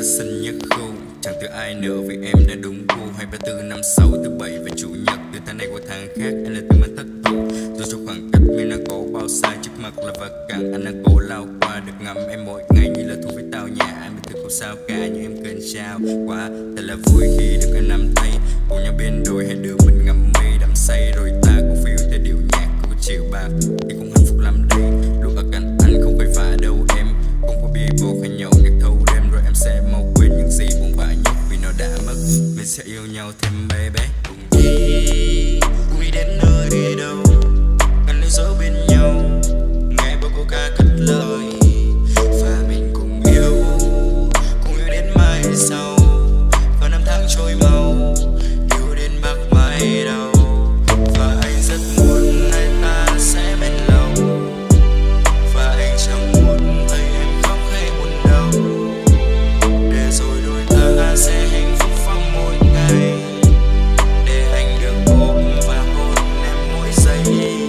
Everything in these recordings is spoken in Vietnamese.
và xinh nhất khu. Chẳng từ ai nữa vì em đã đúng gu. 2, 3, 4, 5, 6, thứ 7 và chủ nhật. Từ tháng này qua tháng khác anh là tìm anh thất thủ. Dù cho khoảng cách mình đang có bao xa, trước mặt là vật cản anh đang cố lao qua. Được ngắm em mỗi ngày như là thu với tao nhà. Anh biết từ không sao cả nhưng em kênh trao quá. Thật là vui khi được anh nắm tay cùng nhau bên đôi, hai đứa mình ngắm mây đắm say. Rồi ta cũng phiêu theo điệu nhạc của chiều bạc thì cũng hạnh phúc lắm đây. Lúc ở cạnh anh không phải phá đâu em, không có bia bột hay nhậu nhạc thâu đêm. Rồi em sẽ mau quên những gì buồn bã nhất vì nó đã mất. Mình sẽ yêu nhau thêm baby. Cùng đi đến nơi đi đâu, anh lấy dấu bên nhau, nghe bao câu ca cất lời và mình cùng yêu đến mai sau. Và năm tháng trôi mau, yêu đến bạc mai đầu. Và anh rất muốn hai ta sẽ bên lâu, và anh chẳng muốn thấy em khóc hay buồn đâu. Để rồi đôi ta sẽ hạnh phúc vào mỗi ngày, để anh được ôm và hôn em mỗi giây.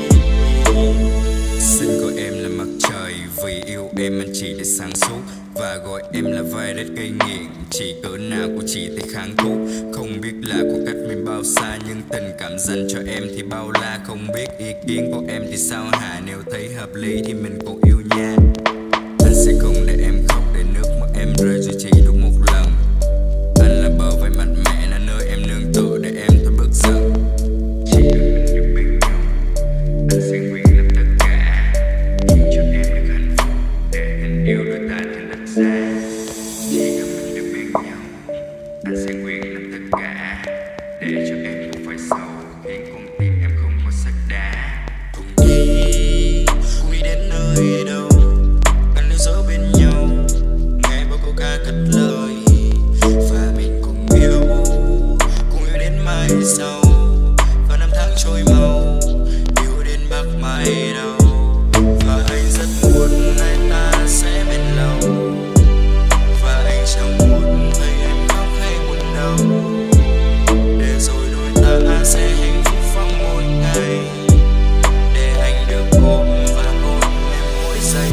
Xinh của em là mặt trời, vì yêu em anh chỉ để sáng suốt. Và gọi em là virus gây nghiện, chỉ cỡ nào cũng chỉ để kháng thuốc. Không biết là khoảng cách mình bao xa, nhưng tình cảm dành cho em thì bao la. Không biết ý kiến của em thì sao hả, nếu thấy hợp lý thì mình cũng yêu nha. Anh sẽ không để em khóc, để nước mắt em rơi dù chỉ đúng một lần. Anh là bờ vai mạnh mẽ, là nơi em nương tựa để em thôi bớt giận. Chỉ cần mình được bên nhau, anh sẽ nguyện làm tất cả cho em được hạnh phúc, để tình yêu đôi ta thành đặt ra. Chỉ cần mình được bên nhau, anh sẽ nguyện làm tất cả để cho em không phải sầu, khiến con tim em không có sắt đá. Cùng đi đến nơi đâu, anh lưu dấu bên nhau, nghe bao câu ca cất lời và mình cùng yêu đến mai sau. Và năm tháng trôi mau, yêu đến bạc mai đầu. Và anh rất muốn hai ta sẽ bên lâu, và anh chẳng muốn thấy em khóc hay buồn đâu. Để rồi đôi ta sẽ hạnh phúc vào mỗi ngày, để anh được ôm và hôn em mỗi giây.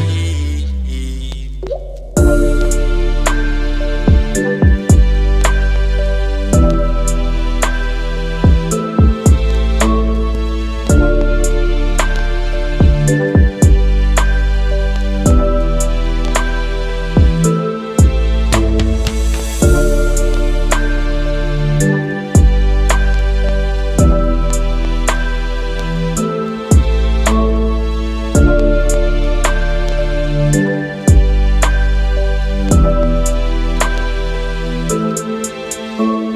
Thank you.